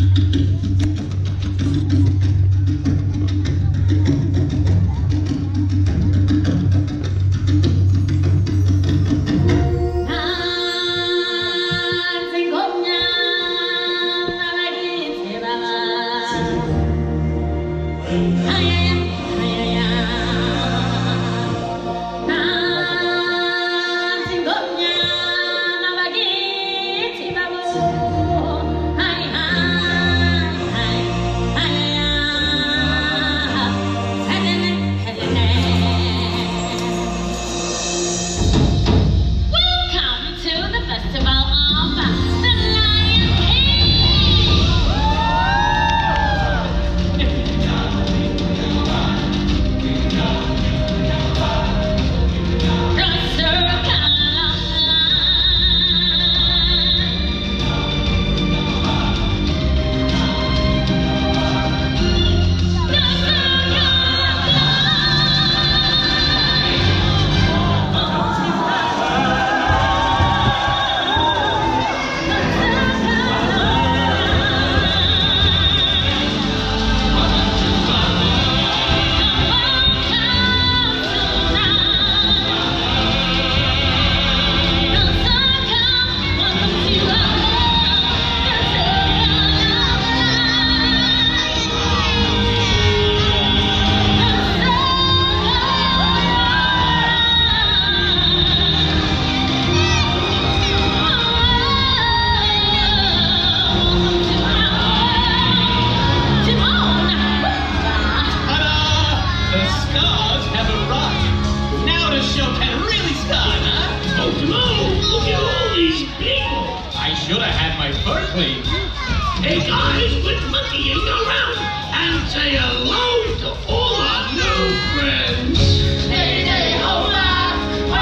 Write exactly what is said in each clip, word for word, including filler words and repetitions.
Hey guys, quit monkeying around and say hello to all our new friends. Hey, hey, hola,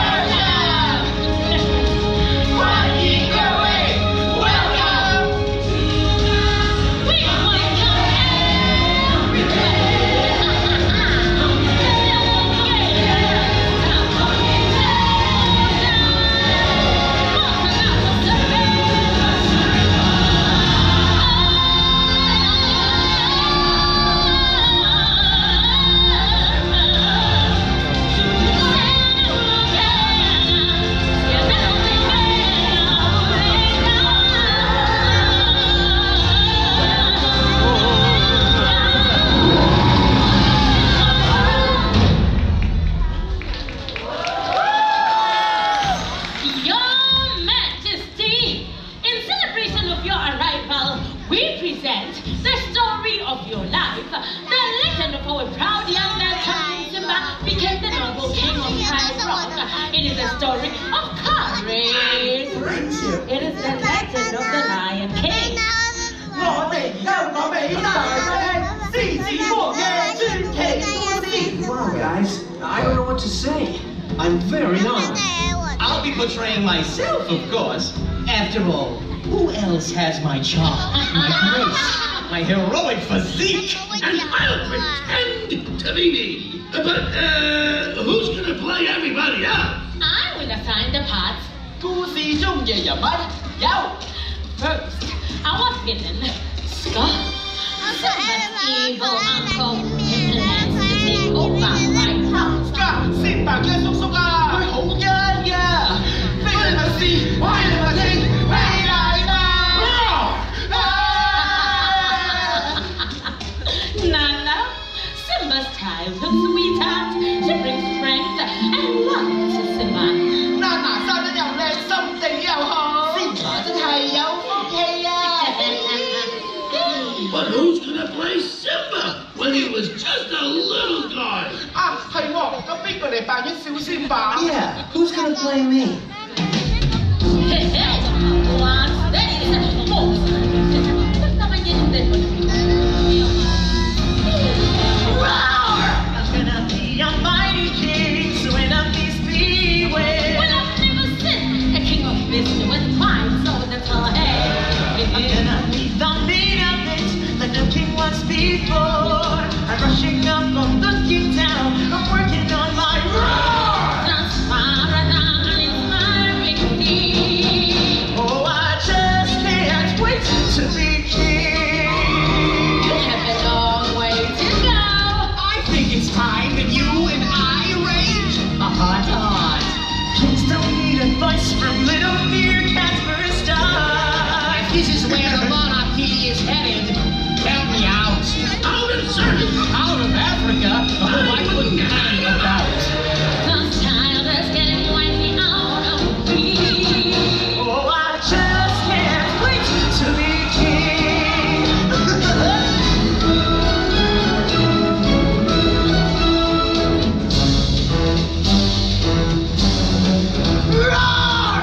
welcome. Walking away, welcome. We present the story of your life, the legend of our proud young man Simba became the noble king of Pride Rock. It is a story of courage. It is the legend of the Lion King. Wow, guys, I don't know what to say. I'm very honored. I'll be portraying myself, of course. After all, who else has my charm, my grace, my heroic physique? And I'll pretend to be me. But, uh, who's gonna play everybody else? I will assign the parts. First, our villain, Scar. Simba's evil uncle who plans to take over right now. Scar, Simba嘅叔叔啊，佢好奸㗎，非你莫視，我係你莫聽，飛嚟吧！ Nana, Simba's childhood sweetheart. She brings strength and love to Simba. Nana 生得又靚，心地又好，Simba真係有福氣啊！ But who's gonna play Simba when he was just a little guy? 啊，係喎，咁邊個嚟扮演小Simba？ Yeah, who's gonna play me? Hey, hey, what's this? Basta maintindihan mo Roar! I'm gonna be a mighty king, so enemies beware. Well, I've never seen a king of mystery with mind so that's all hey. I'm gonna be the meat of it, like the king was before. I'm rushing up, I'm looking down, I'm working on my roar. Transparent and inspiring he is headed? Tell me out. Out of service. Out of Africa? Oh, I couldn't hang about. Some child is getting wiped out of me. Oh, I just can't wait to be king. Roar!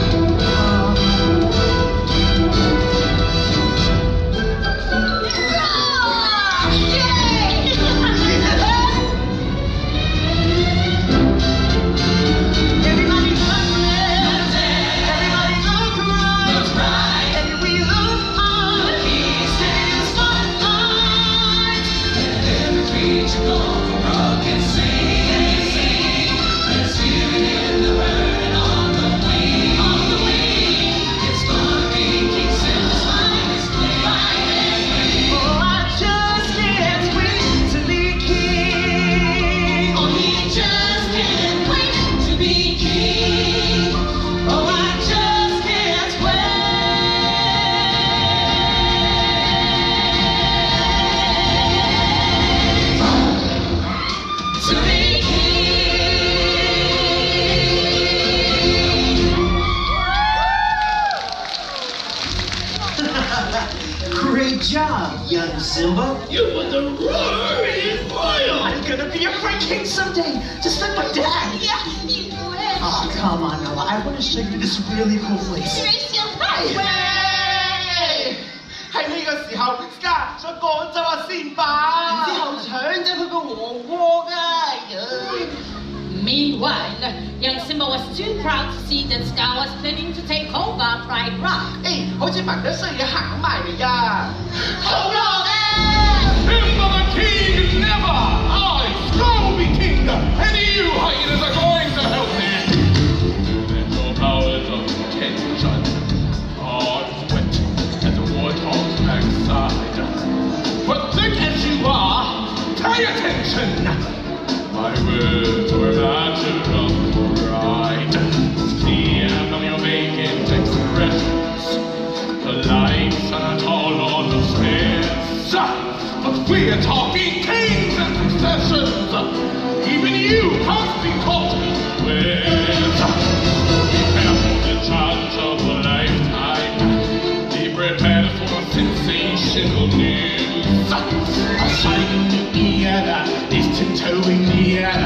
Everybody look left, everybody look right, and we look on the eastern spotlight. Every creature go for rock and sing. There's beauty in the bird on the wing, on the wing. It's gonna be King Simba's finest day. Oh, I just can't wait to be king. Oh, he just can't wait to be king. Oh, I just can't wait to be king. Great job, young Simba. You put the roar in oil. I'm gonna be a great king someday, just like my dad. Yeah, you wish. Oh, come on, Nala. I want to show you this really cool place. Race your 喂，喺呢個時候，Scar想趕走阿仙爸。 之後搶咗佢個王國啊！哎呀 Meanwhile, young Simba was too proud to see that Scar was planning to take over Pride Rock. 誒，好似聞到衰嘢行埋嚟呀！好落啊！ Simba the king never! I, Scar will be king, and you hyenas are going to help me! Mental powers of tension are wet as a warthog's backside. But thick as you are, pay attention! My words were matter of pride. See from your vacant expressions, the lights are not all on the stairs. But we're talking kings and successions. Even you must be caught with. Prepare for the challenge of a lifetime. Be prepared for sensational news. A shining new era is tiptoeing nearer.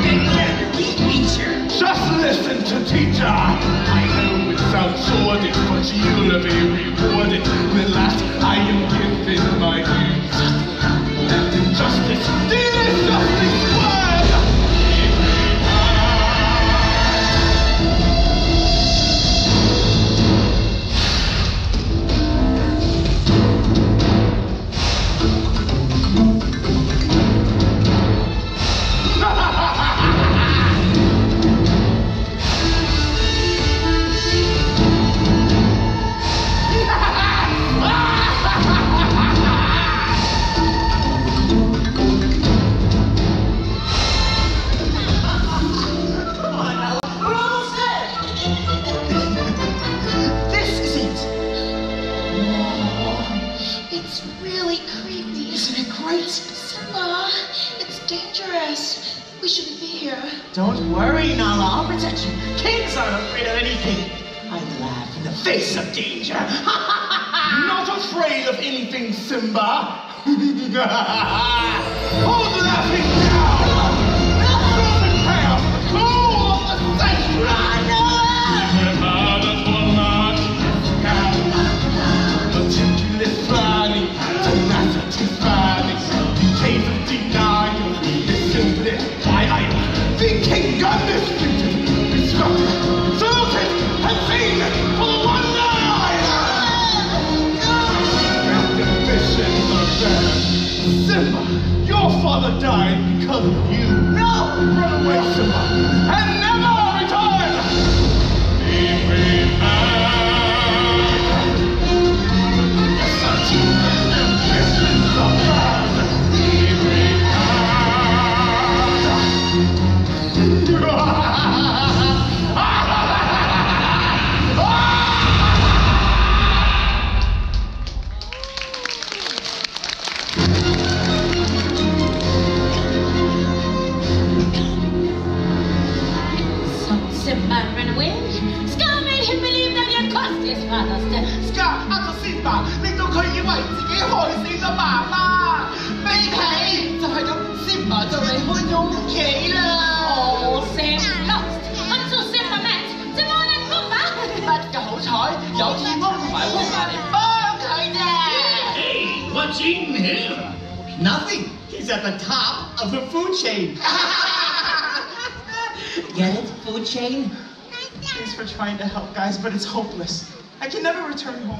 Just listen to teacher. I know it sounds sordid, but you'll be rewarded. When last I am given my dues. And injustice, deliciously squared. Don't worry, Nala. I'll protect you. Kings aren't afraid of anything. I laugh in the face of danger. Not afraid of anything, Simba. Who's laughing now? Throw the chaos, the cool of the sanctuary. Preparados for march. Meticulous planning, tenacity fanning. The case of denial is simply why I am the king undisputed, destructive, saluted, and seen for the one night. Ambitions are bad. Simba, your father died because of you. No! Run away, Simba, and never return! Be prepared. Such ambitions are bad. Be prepared. much eating here? Nothing. He's at the top of the food chain. Get it? Food chain? Thanks for trying to help, guys, but it's hopeless. I can never return home.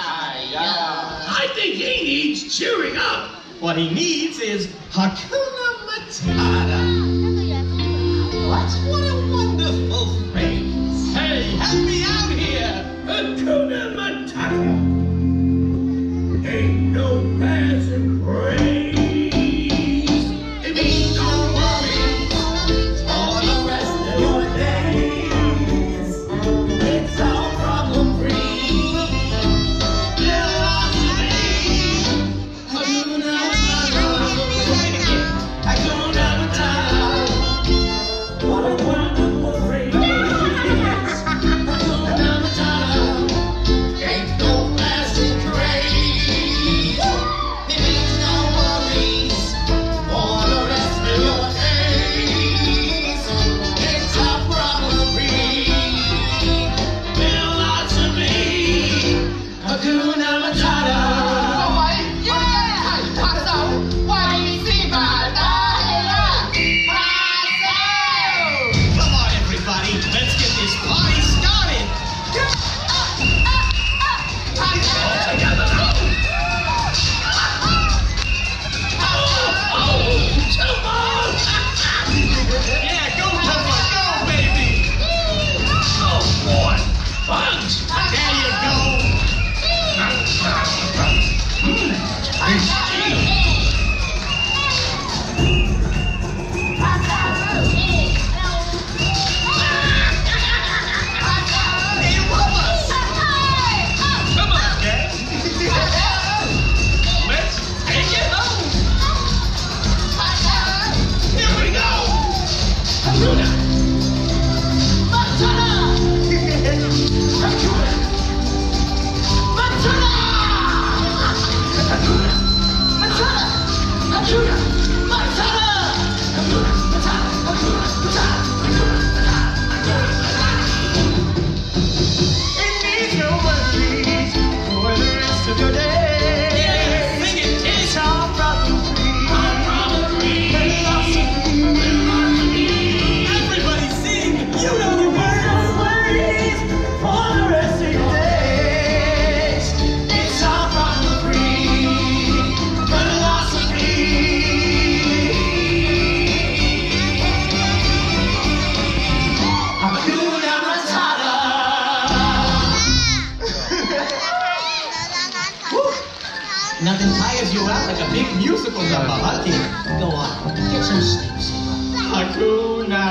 I think he needs cheering up. What he needs is Hakuna Matata. What? What a wonderful phrase. Hey, help me out here. Hakuna Matata. Ain't no passing praise. It means no worries for the rest of your days. It's all problem free. Philosophy. Hakuna Matata. Hakuna Matata. What a wonderful phrase. Hakuna Matata. Ain't no passing craze. It means no worries for the rest of your days. It's a problem-free philosophy. Hakuna Matata. 各位，一齊拍手，為斯巴達拍手。 Come on, everybody. Let's get this party started. Together now. Oh, Tuma! Yeah, go, Papa. Go, baby. Oh, boy. Bugs. There you go. Hey, Rubbles. Come on, guys. Let's take it home. Here we go. Hakuna. Matata. Hakuna. Matata. Hakuna. Matata. Hakuna. Matata. Hakuna. Matata. Hakuna. Matata. Hakuna. Matata. It means no worries for the rest of your day. Yeah, sing it, kid. It's all problem-free. Everybody sing. You know the No worries for the rest of your days. It's all problem-free philosophy. Hakuna Matata. Nothing tires you out like a big musical number, huh, dear? Go on, get some sleep, Simba. Hakuna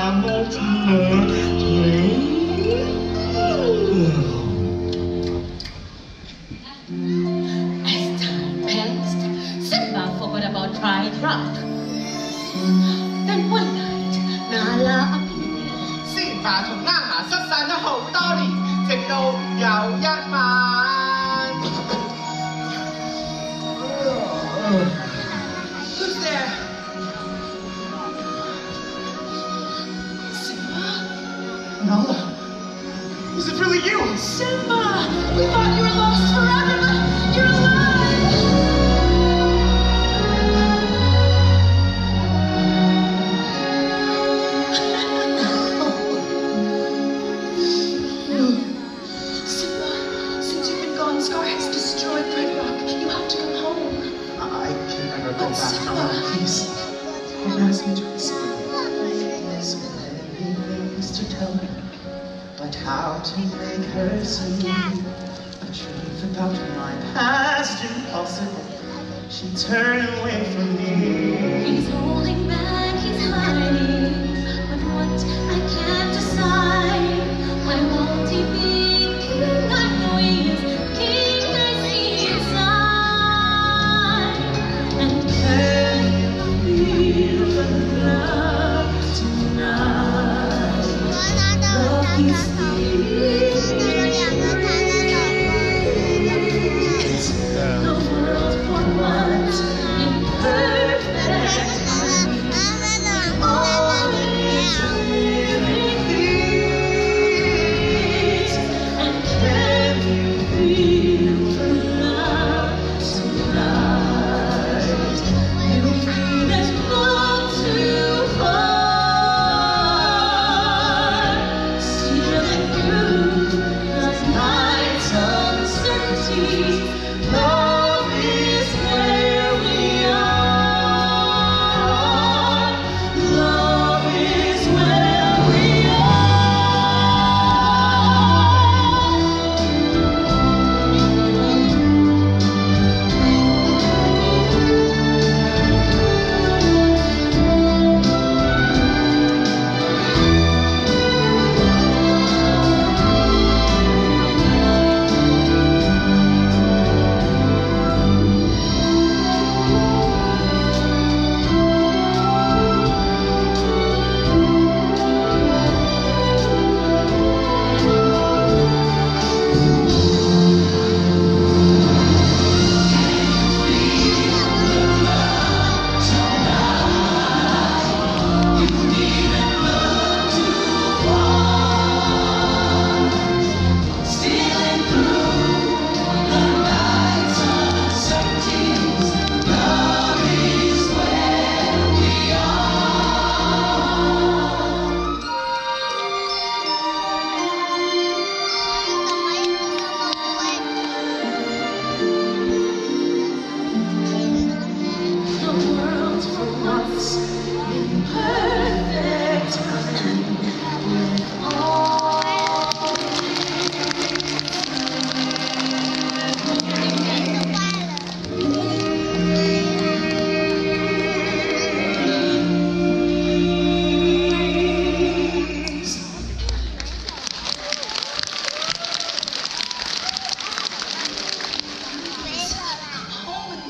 As time passed, Simba forgot about Pride Rock. Then one night, Nala appeared. 先霸同啱牙失散咗好多年，直到有一晚。Who's there? Simba? Nala, is it really you? Simba, we thought you were lost forever, but you're alive. Simba, since you've been gone, Scar has destroyed Red Rock. You have to come home. I can never go But back. Simba- Nala, please. Don't ask me to whisper. There's so many things to tell her, but how to make her see? A truth about my past impossible. She turned away from me. He's holding back, he's hiding, but what I can't decide. Why won't he be king? I know he is king. I see inside, and can you feel the love tonight? Love is the world for once imperfect. Always a living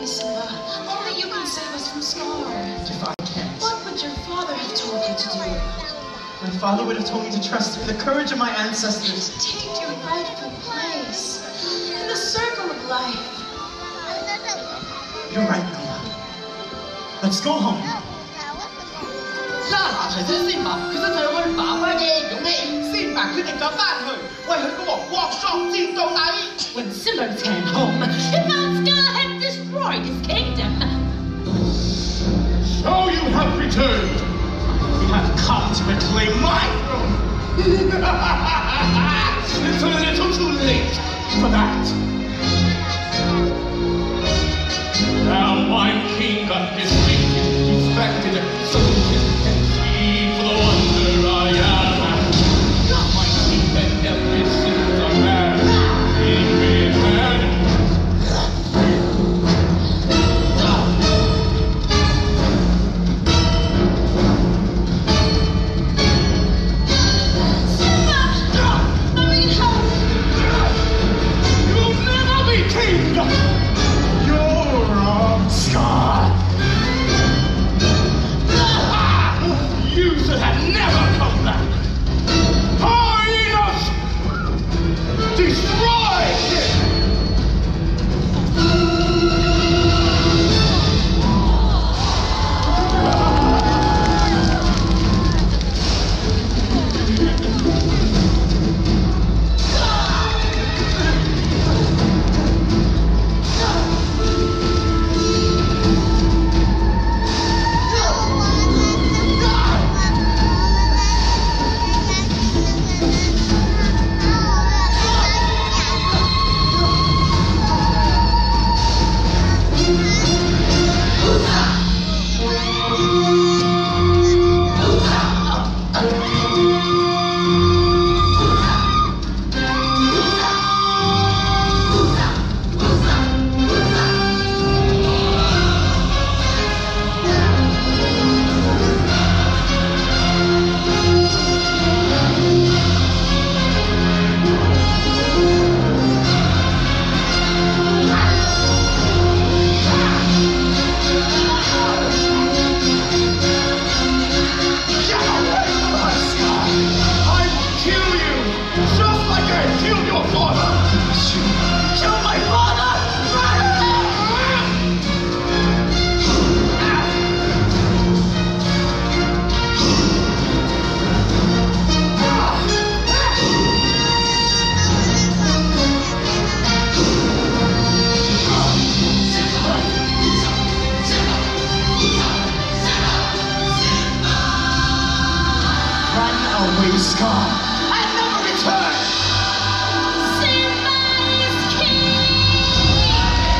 me, Simba. Only you can save us from Scar. If I can't, What would your father have told you to do? my father would have told me to trust in the courage of my ancestors. Take your rightful place in the circle of life. You're right, Nala. Let's go home. 啦嗱提醒先拔，佢想睇我爸爸嘅勇氣，先拔決定咗翻去，為佢個王國作戰到底。 When Simba returned home, he found Scar had destroyed his kingdom. So you have returned. You have come to reclaim my throne. It's a little too late for that. Now I'm king, undisputed, respected, saluted, and free for the wonder I am. My teeth and every sins are mad. In return. You'll never be king! You're wrong, Scar! You should have never come back! Hyenas! Destroy him! Scar. I never return! Simba is king!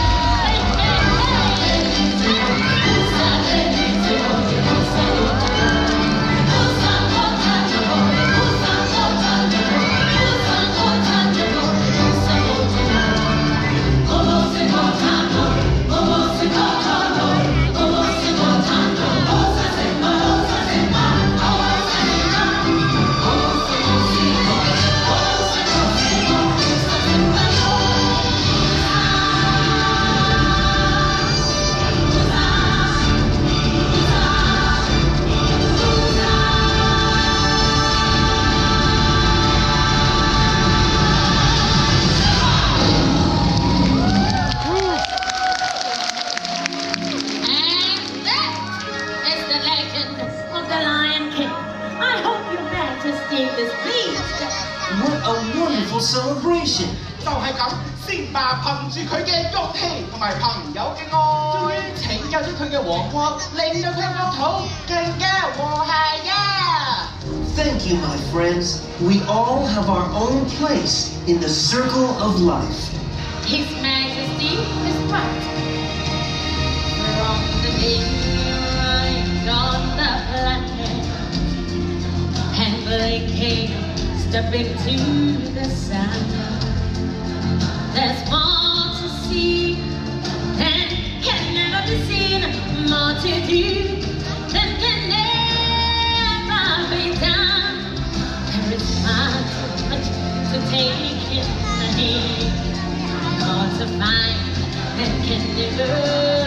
What a wonderful celebration! 就係咁，先霸憑住佢嘅勇氣同埋朋友嘅愛，拯救咗佢嘅王國，令到佢嘅國土更加和諧呀！ Thank you, my friends. We all have our own place in the circle of life. His Majesty is right. From the big right on the planet, and blinking, step into the sun. There's more to see than can never be seen, more to do than can never be done. There is far too much to take in the head, more to find than can never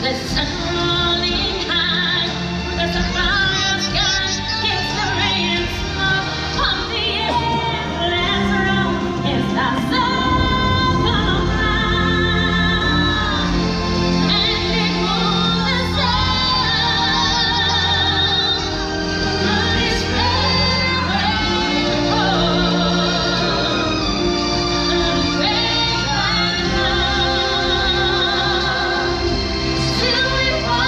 the sun running high, the sapphire sky gets the rain and snow on the endless road. It's the circle of life, and it moves the sound through this rainbow. Still we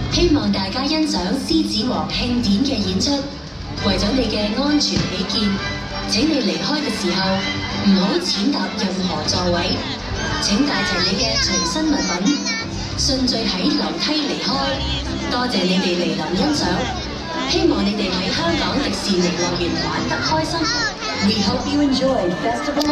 希望大家欣賞獅子王慶典嘅演出。為咗你嘅安全起見，請你離開嘅時候唔好踐踏任何座位。請帶齊你嘅隨身物品，順序喺樓梯離開。多謝你哋嚟臨欣賞，希望你哋喺香港迪士尼樂園玩得開心。We hope you enjoy festival.